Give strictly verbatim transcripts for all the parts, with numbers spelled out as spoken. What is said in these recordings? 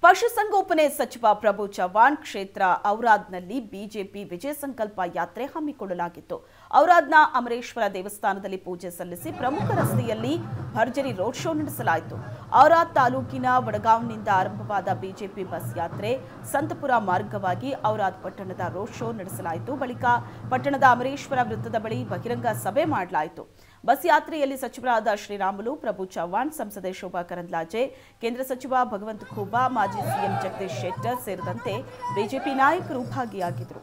ಪಶುಸಂಗೋಪನೆ ಸಚಿವ ಪ್ರಭು ಚವ್ಹಾಣ್ ಕ್ಷೇತ್ರ ಔರಾದ್ನಲ್ಲಿ ಬಿಜೆಪಿ ವಿಜಯ ಸಂಕಲ್ಪ ಯಾತ್ರೆ ಹಮ್ಮಿಕೊಳ್ಳಲಾಗಿತ್ತು. ಔರಾದ್ನ ಅಮರೇಶ್ವರ ದೇವಸ್ಥಾನದಲ್ಲಿ ಪೂಜೆ ಸಲ್ಲಿಸಿ ಪ್ರಮುಖ ರಸ್ತೆಯಲ್ಲಿ ಭರ್ಜರಿ ರೋಡ್ ಶೋ ನಡೆಸಲಾಯಿತು. ಔರಾದ್ ತಾಲೂಕಿನ ವಡಗಾಂವ್ನಿಂದ ಆರಂಭವಾದ ಬಿಜೆಪಿ ಬಸ್ ಯಾತ್ರೆ ಸಂತಪುರ ಮಾರ್ಗವಾಗಿ ಔರಾದ್ ಪಟ್ಟಣದ ರೋಡ್ ಶೋ ನಡೆಸಲಾಯಿತು. ಬಳಿಕ ಪಟ್ಟಣದ ಅಮರೇಶ್ವರ ವೃತ್ತದ ಬಳಿ ಬಹಿರಂಗ ಸಭೆ ಮಾಡಲಾಯಿತು. ಬಸ್ ಯಾತ್ರೆಯಲ್ಲಿ ಸಚಿವರಾದ ಶ್ರೀರಾಮುಲು, ಪ್ರಭು ಚವ್ಹಾಣ್, ಸಂಸದೆ ಶೋಭಾ ಕರಂದ್ಲಾಜೆ, ಕೇಂದ್ರ ಸಚಿವ ಭಗವಂತ ಖೂಬಾ, ಮಾಜಿ ಸಿಎಂ ಜಗದೀಶ್ ಶೆಟ್ಟರ್ ಸೇರಿದಂತೆ ಬಿಜೆಪಿ ನಾಯಕರು ಭಾಗಿಯಾಗಿದ್ದರು.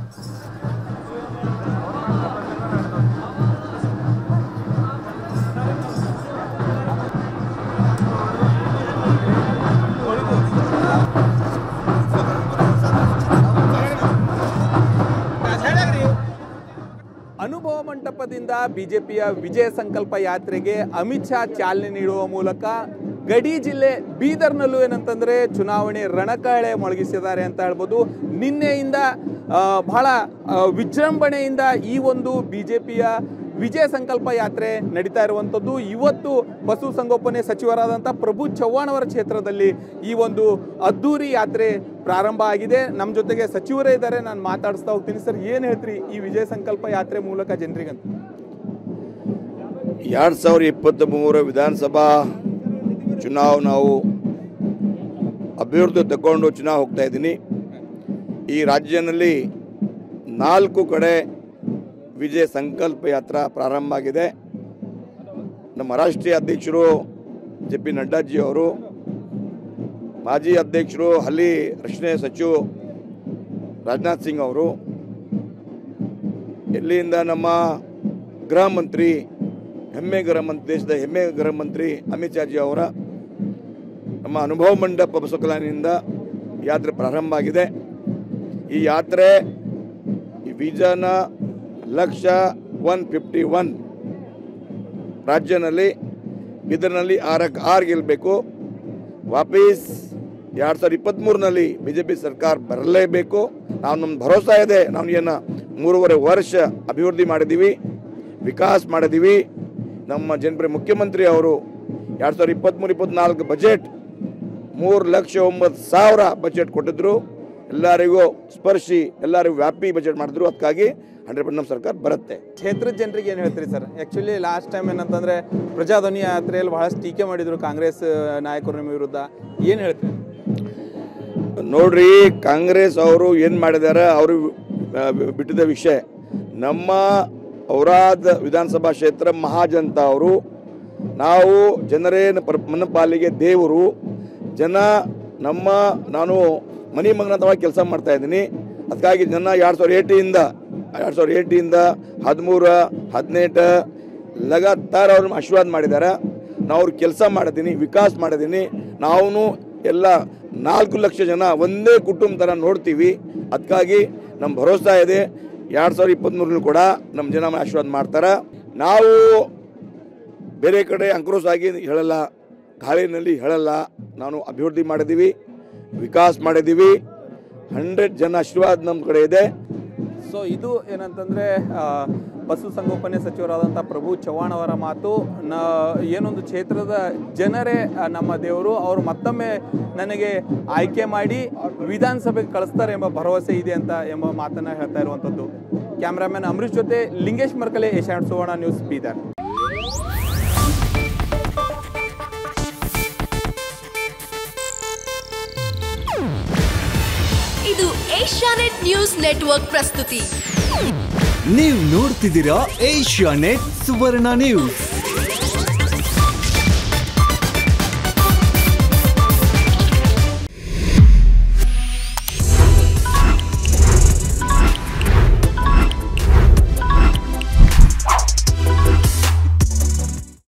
ಅನುಭವ ಮಂಟಪದಿಂದ ಬಿಜೆಪಿಯ ವಿಜಯ ಸಂಕಲ್ಪ ಯಾತ್ರೆಗೆ ಅಮಿತ್ ಶಾ ಚಾಲನೆ ನೀಡುವ ಮೂಲಕ ಗಡಿ ಜಿಲ್ಲೆ ಬೀದರ್ನಲ್ಲೂ ಏನಂತಂದ್ರೆ ಚುನಾವಣೆ ರಣಕಾಳೆ ಮೊಳಗಿಸಿದ್ದಾರೆ ಅಂತ ಹೇಳ್ಬೋದು. ನಿನ್ನೆಯಿಂದ ಬಹಳ ವಿಜೃಂಭಣೆಯಿಂದ ಈ ಒಂದು ಬಿಜೆಪಿಯ ವಿಜಯ ಸಂಕಲ್ಪ ಯಾತ್ರೆ ನಡೀತಾ ಇರುವಂಥದ್ದು. ಇವತ್ತು ಪಶುಸಂಗೋಪನೆ ಸಚಿವರಾದಂಥ ಪ್ರಭು ಚವ್ಹಾಣ್ ಅವರ ಕ್ಷೇತ್ರದಲ್ಲಿ ಈ ಒಂದು ಅದ್ದೂರಿ ಯಾತ್ರೆ ಪ್ರಾರಂಭ ಆಗಿದೆ. ನಮ್ಮ ಜೊತೆಗೆ ಸಚಿವರೇ ಇದ್ದಾರೆ, ನಾನು ಮಾತಾಡಿಸ್ತಾ ಹೋಗ್ತೀನಿ. ಸರ್, ಏನು ಹೇಳ್ತೀರಿ ಈ ವಿಜಯ ಸಂಕಲ್ಪ ಯಾತ್ರೆ ಮೂಲಕ ಜನರಿಗಂತ? ಎರಡು ಸಾವಿರದ ಇಪ್ಪತ್ತ್ ಮೂರ ವಿಧಾನಸಭಾ ಚುನಾವ್ ನಾವು ಅಭಿವೃದ್ಧಿ ತಗೊಂಡು ಚುನಾವ್ ಹೋಗ್ತಾ ಇದ್ದೀನಿ. ಈ ರಾಜ್ಯದಲ್ಲಿ ನಾಲ್ಕು ಕಡೆ ವಿಜಯ ಸಂಕಲ್ಪ ಯಾತ್ರಾ ಪ್ರಾರಂಭ ಆಗಿದೆ. ನಮ್ಮ ರಾಷ್ಟ್ರೀಯ ಅಧ್ಯಕ್ಷರು ಜೆ ಪಿ ನಡ್ಡಾಜಿ ಅವರು, ಮಾಜಿ ಅಧ್ಯಕ್ಷರು ಹಾಲಿ ರಕ್ಷಣೆ ಸಚಿವ ರಾಜನಾಥ್ ಸಿಂಗ್ ಅವರು, ಎಲ್ಲಿಂದ ನಮ್ಮ ಗೃಹ ಮಂತ್ರಿ ಹೆಮ್ಮೆ ಗೃಹ ಮಂತ್ರಿ ದೇಶದ ಹೆಮ್ಮೆ ಗೃಹ ಮಂತ್ರಿ ಅಮಿತ್ ಶಾಜಿ ಅವರ ನಮ್ಮ ಅನುಭವ ಮಂಟಪ ಬಸವಕಲ್ಯಾಣದಿಂದ ಯಾತ್ರೆ ಪ್ರಾರಂಭ ಆಗಿದೆ. ಈ ಯಾತ್ರೆ ಈ ವಿಜನ ಲಕ್ಷ ಒನ್ ಫಿಫ್ಟಿ ಒನ್ ರಾಜ್ಯನಲ್ಲಿ ಇದರಲ್ಲಿ ಆರಕ್ಕೆ ಆರು ಗೆಲ್ಲಬೇಕು. ವಾಪೀಸ್ ಎರಡು ಸಾವಿರದ ಇಪ್ಪತ್ತ್ಮೂರನಲ್ಲಿ ಬಿ ಜೆ ಪಿ ಸರ್ಕಾರ ಬರಲೇಬೇಕು. ನಾವು ನಮ್ಮ ಭರೋಸಾ ಇದೆ. ನಾವು ಏನು ಮೂರುವರೆ ವರ್ಷ ಅಭಿವೃದ್ಧಿ ಮಾಡಿದ್ದೀವಿ, ವಿಕಾಸ ಮಾಡಿದ್ದೀವಿ. ನಮ್ಮ ಜನಪ್ರಿಯ ಮುಖ್ಯಮಂತ್ರಿ ಅವರು ಎರಡು ಸಾವಿರದ ಇಪ್ಪತ್ತ್ಮೂರು ಇಪ್ಪತ್ತ್ನಾಲ್ಕು ಬಜೆಟ್ ಮೂರು ಲಕ್ಷ ಒಂಬತ್ತು ಸಾವಿರ ಬಜೆಟ್ ಕೊಟ್ಟಿದ್ರು. ಎಲ್ಲರಿಗೂ ಸ್ಪರ್ಶಿ ಎಲ್ಲರಿಗೂ ವ್ಯಾಪಿ ಬಜೆಟ್ ಮಾಡಿದ್ರು. ಅದಕ್ಕಾಗಿ ಹಂಡ್ರೆಡ್ ಪರ್ಸೆಂಟ್ ನಮ್ಮ ಸರ್ಕಾರ ಬರುತ್ತೆ. ಕ್ಷೇತ್ರದ ಜನರಿಗೆ ಏನು ಹೇಳ್ತೀರಿ ಸರ್? ಆ್ಯಕ್ಚುಲಿ ಲಾಸ್ಟ್ ಟೈಮ್ ಏನಂತಂದರೆ ಪ್ರಜಾಧ್ವನಿ ಯಾತ್ರೆಯಲ್ಲಿ ಬಹಳಷ್ಟು ಟೀಕೆ ಮಾಡಿದರು ಕಾಂಗ್ರೆಸ್ ನಾಯಕರು ನಿಮ್ಮ ವಿರುದ್ಧ. ಏನು ಹೇಳ್ತೀರಿ? ನೋಡ್ರಿ, ಕಾಂಗ್ರೆಸ್ ಅವರು ಏನು ಮಾಡಿದ್ದಾರೆ ಅವರು ಬಿಟ್ಟಿದ್ದ ವಿಷಯ. ನಮ್ಮ ಔರಾದ್ ವಿಧಾನಸಭಾ ಕ್ಷೇತ್ರ ಮಹಾಜನತ ಅವರು, ನಾವು ಜನರೇ ನನ್ನ ಪಾಲಿಗೆ ದೇವರು. ಜನ ನಮ್ಮ ನಾನು ಮನೆ ಮಗನಂತವಾಗಿ ಕೆಲಸ ಮಾಡ್ತಾ ಇದ್ದೀನಿ. ಅದಕ್ಕಾಗಿ ಜನ ಎರಡು ಸಾವಿರದ ಏಟಿಯಿಂದ ಎರಡು ಸಾವಿರದ ಏಟಿಯಿಂದ ಹದಿಮೂರ ಹದಿನೆಂಟು ಲಗಾತಾರ ಅವ್ರನ್ನ ಆಶೀರ್ವಾದ ಮಾಡಿದ್ದಾರೆ. ನಾವು ಅವ್ರ ಕೆಲಸ ಮಾಡಿದ್ದೀನಿ, ವಿಕಾಸ ಮಾಡಿದ್ದೀನಿ. ನಾವು ಎಲ್ಲ ನಾಲ್ಕು ಲಕ್ಷ ಜನ ಒಂದೇ ಕುಟುಂಬ ಥರ ನೋಡ್ತೀವಿ. ಅದಕ್ಕಾಗಿ ನಮ್ಮ ಭರೋಸಾ ಇದೆ ಎರಡು ಸಾವಿರದ ಇಪ್ಪತ್ತ್ಮೂರಲ್ಲೂ ಕೂಡ ನಮ್ಮ ಜನ ಆಶೀರ್ವಾದ ಮಾಡ್ತಾರೆ. ನಾವು ಬೇರೆ ಕಡೆ ಅಂಕ್ರೋಶ ಆಗಿ ಹೇಳಲ್ಲ, ಗಾಳಿನಲ್ಲಿ ಹೇಳಲ್ಲ. ನಾನು ಅಭಿವೃದ್ಧಿ ಮಾಡಿದ್ದೀವಿ, ವಿಕಾಸ ಮಾಡಿದ್ದೀವಿ. ಹಂಡ್ರೆಡ್ ಜನ ಆಶೀರ್ವಾದ ನಮ್ಮ ಕಡೆ ಇದೆ. ಸೊ ಇದು ಏನಂತಂದರೆ ಪಶುಸಂಗೋಪನೆ ಸಚಿವರಾದಂಥ ಪ್ರಭು ಚವ್ಹಾಣ್ ಅವರ ಮಾತು. ನ ಏನೊಂದು ಕ್ಷೇತ್ರದ ಜನರೇ ನಮ್ಮ ದೇವರು, ಅವರು ಮತ್ತೊಮ್ಮೆ ನನಗೆ ಆಯ್ಕೆ ಮಾಡಿ ವಿಧಾನಸಭೆಗೆ ಕಳಿಸ್ತಾರೆ ಎಂಬ ಭರವಸೆ ಇದೆ ಅಂತ ಎಂಬ ಮಾತನ್ನು ಹೇಳ್ತಾ ಇರುವಂಥದ್ದು. ಕ್ಯಾಮ್ರಾಮನ್ ಅಮರೀಶ್ ಜೊತೆ ಲಿಂಗೇಶ್ ಮರ್ಕಲೆ, ಏಷ್ಯಾನೆಟ್ ಸುವರ್ಣ ನ್ಯೂಸ್, ಬೀದರ್. ಇದು ಏಷ್ಯಾನೆಟ್ ನ್ಯೂಸ್ ನೆಟ್ವರ್ಕ್ ಪ್ರಸ್ತುತಿ. ನೀವು ನೋಡ್ತಿದ್ದೀರಾ ಏಷ್ಯಾನೆಟ್ ಸುವರ್ಣ ನ್ಯೂಸ್.